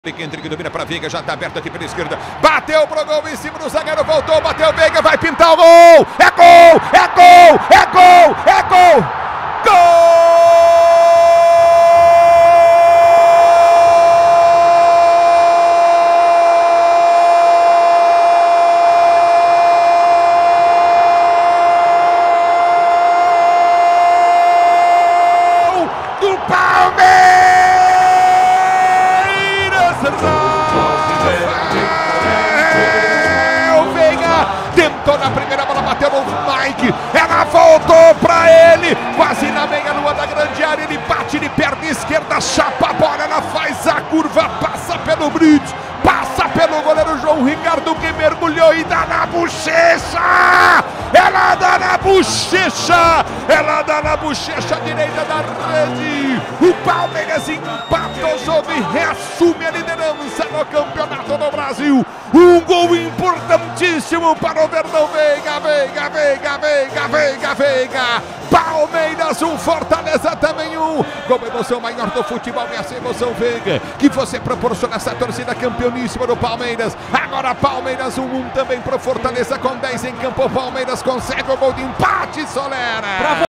Kendrick domina para Veiga, já está aberto aqui pela esquerda. Bateu pro gol em cima do zagueiro, voltou, bateu Veiga, vai pintar o gol! É gol! É gol! É gol! É gol! Gol! Do Palmeiras! O Veiga tentou na primeira bola, bateu no Mike, ela voltou pra ele, quase na meia-lua da grande área, ele bate de perna esquerda, chapa a bola, ela faz a curva, passa pelo Brits, passa pelo goleiro João Ricardo, que mergulhou e dá na bochecha! Ela dá na bochecha! Ela dá na bochecha direita da rede! O Palmeiras empata o jogo e reassume a liderança no campeonato do Brasil. Um gol importantíssimo para o Verdão. Veiga, Veiga, Veiga, Veiga, Veiga, Veiga. Palmeiras 1, Fortaleza também 1. Como emoção maior do futebol, essa emoção, Veiga, que você proporciona essa torcida campeoníssima do Palmeiras. Agora Palmeiras 1 também para o Fortaleza com 10 em campo. Palmeiras consegue o gol de empate, Solera.